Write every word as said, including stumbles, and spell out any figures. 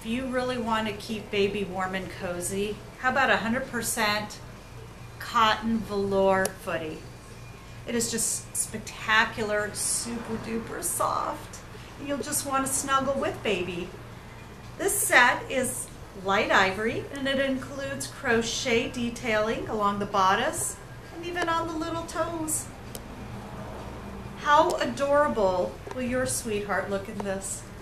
if you really want to keep baby warm and cozy, how about one hundred percent Cotton Velour Footie? It is just spectacular, super duper soft. You'll just want to snuggle with baby. This set is light ivory, and it includes crochet detailing along the bodice and even on the little toes. How adorable will your sweetheart look in this?